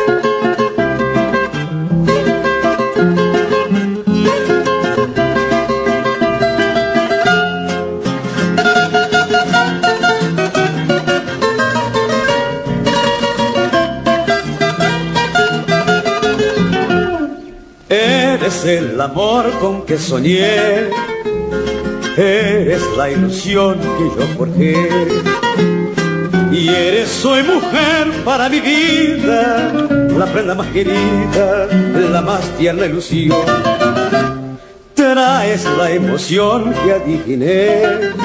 Eres el amor con que soñé, eres la ilusión que yo forjé, y eres hoy mujer para mi vida, la prenda más querida, la más tierna ilusión. Traes la emoción que adiviné,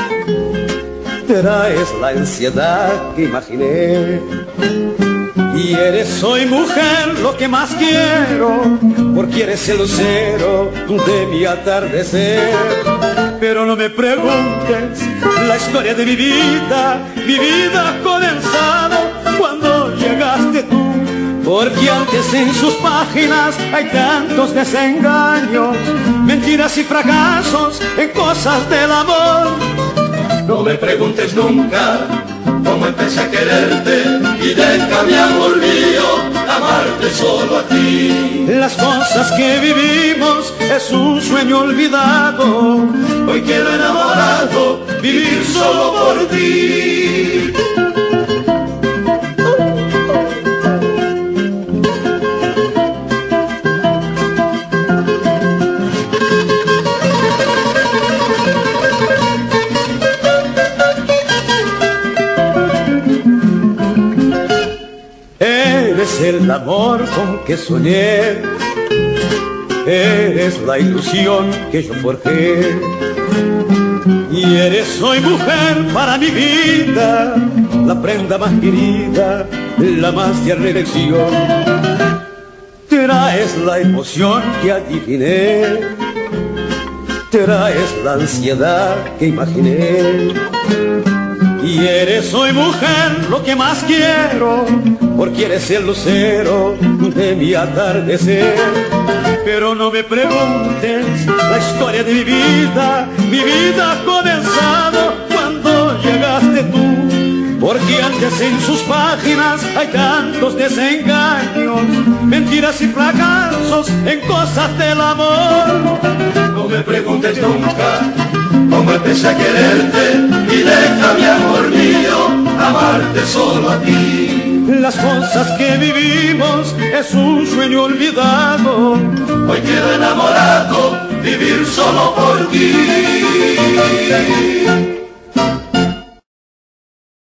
traes la ansiedad que imaginé, y eres hoy mujer lo que más quiero, porque eres el lucero de mi atardecer. Pero no me preguntes la historia de mi vida ha comenzado cuando llegaste tú, porque antes en sus páginas hay tantos desengaños, mentiras y fracasos en cosas del amor. No me preguntes nunca cómo empecé a quererte, y deja mi amor mío amarte solo a ti. Las cosas que vivimos es un sueño olvidado, hoy quiero enamorado vivir solo por ti. Eres el amor con que soñé, eres la ilusión que yo forjé, y eres hoy mujer para mi vida, la prenda más querida, la más tierna elección. Traes la emoción que adiviné, traes la ansiedad que imaginé, y eres hoy mujer lo que más quiero, porque eres el lucero de mi atardecer. Pero no me preguntes la historia de mi vida ha comenzado cuando llegaste tú, porque antes en sus páginas hay tantos desengaños, mentiras y fracasos en cosas del amor. No me preguntes nunca cómo empecé a quererte, y deja mi amor mío amarte solo a ti. Las cosas que vivimos es un sueño olvidado, hoy quiero enamorado vivir solo por ti.